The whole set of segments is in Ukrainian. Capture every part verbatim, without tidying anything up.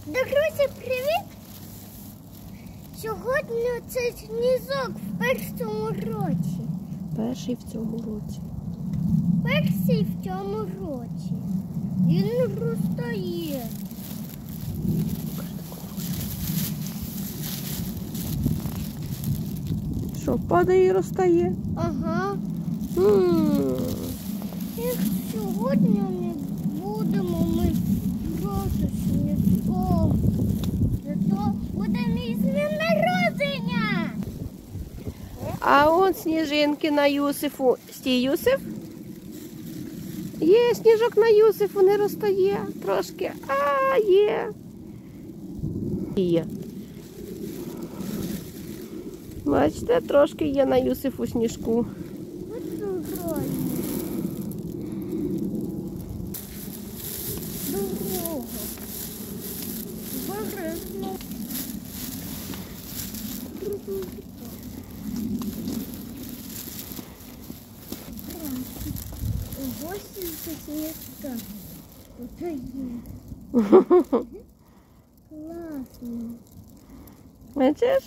Друзі, привіт! Сьогодні це сніжок в першому році. Перший в цьому році. Перший в цьому році. Він розтає. Що, падає і розтає? Ага. М. І сьогодні не будемо ми просто сніжком. Зато буде мій день народження. А он сніжинки на Юсифу. Стій, Юсиф? Є, сніжок на Юсифу не розтає трошки. А, є. Є. Бачите, трошки є на Юсифу сніжку. Ось дорога. Дорога. Бережно. Гості це сніжка. Оце є. Класно. Бачиш?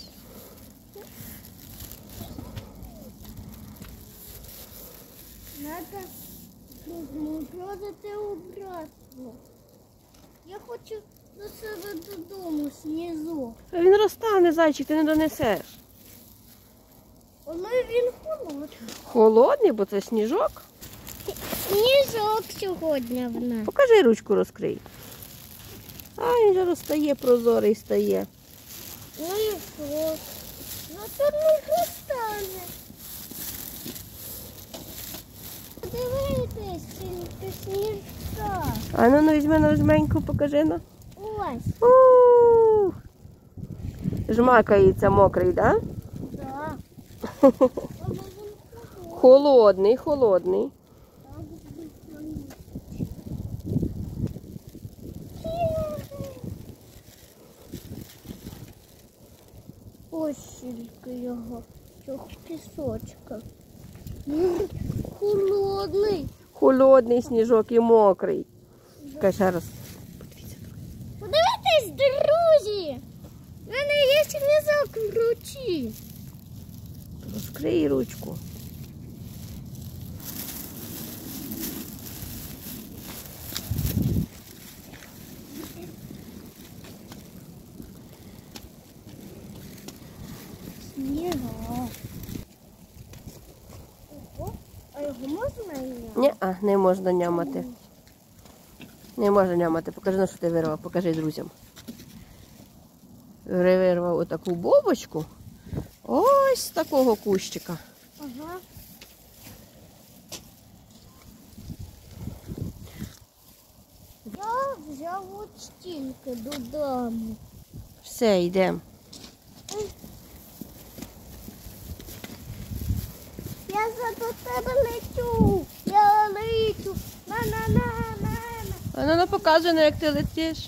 Надо зморозити обратно. Я хочу до себе додому сніжок. А він розтане, зайчик, ти не донесеш. Але він холодний. Холодний, бо це сніжок. Сніжок сьогодні в нас. Покажи, ручку розкрий. А, він вже розтає, прозорий стає. Ну і що? Ну тут не розтане. Подивитись, скільки сніжка. А ну, ну візьми на жменьку, покажи на. Ось. Ух! Жмакається мокрий, так? Так. Холодний, холодний. Ось скільки його, цього пісочка. Холодний. Холодний сніжок і мокрий. Чекай, ще раз. Подивіться, друзі! У мене є сніжок в руці. Розкрий ручку. Сніжок. Ого, а його можна їсти? Ні, а, не можна нямати. Не можна нямати. Покажи, на що ти вирвав. Покажи друзям. Вирвав отаку бобочку. Ось з такого кущика. Ага. Я взяв от стільки додому. Все, йдемо. Я за до тебе лечу. Я лечу. На-на-на-на-на. А ну, ну показуй, ну, як ти летиш.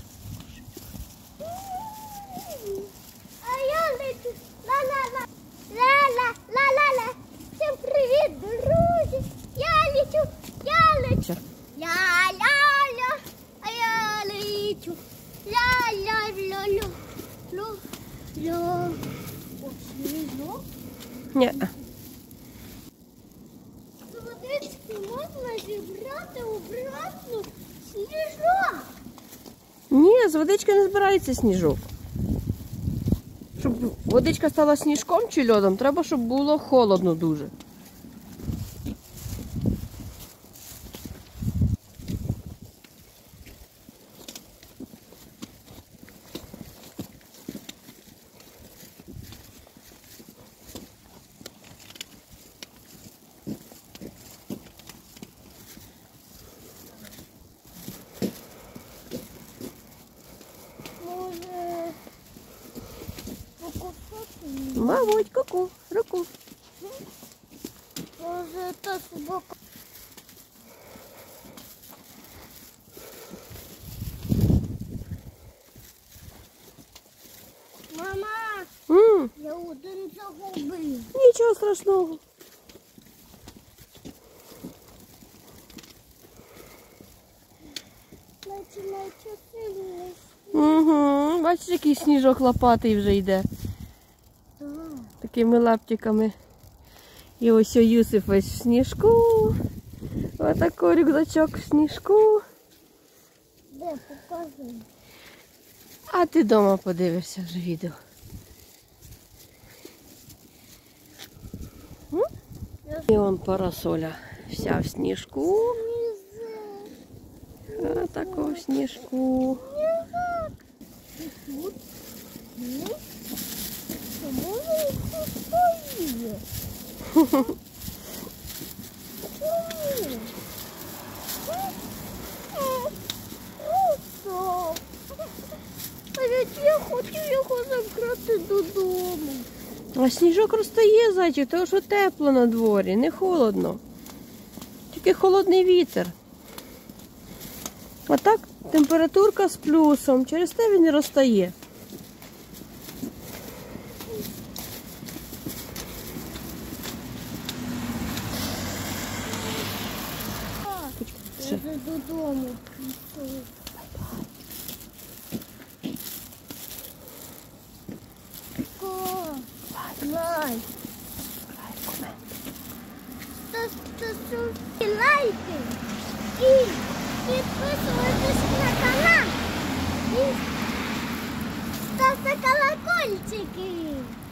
А я лечу. Ла-ла-ла. Ла-ла. Ла-ла-ла. Всім привіт, друзі. Я лечу. Я лечу. Ля-ля-ля. А я лечу. Ля-ля-ля-ля. Ля-ля. О, сніжок. Ні. З водички можна зібрати обратно сніжок. Ні, з водички не збирається сніжок. Щоб водичка стала сніжком чи льодом, треба, щоб було холодно дуже. Може покусати? Мабуть, ку-ку, руку. Може та собака. Мама, М, я один загубив. Нічого страшного. починає сильний Угу. Бачиш, який сніжок лопатий вже йде. Так. Такими лаптиками. І ось Юсиф весь в сніжку. Отакий рюкзачок в сніжку. Де, покажи. А ти вдома подивишся вже відео. М? І он парасоля вся в сніжку. А такого в сніжку. Тут. Ну, чому він тут стоїть? Чому? Просто. А ведь я хочу його забрати додому. А сніжок розтає, зайчик, тому що тепло на дворі, не холодно. Тільки холодний вітер. А так температурка з плюсом, через те він і розтає. Я вже додому прийшов. Лайк. Ставте лайки і підписуйтесь на канал. І ставте колокольчики.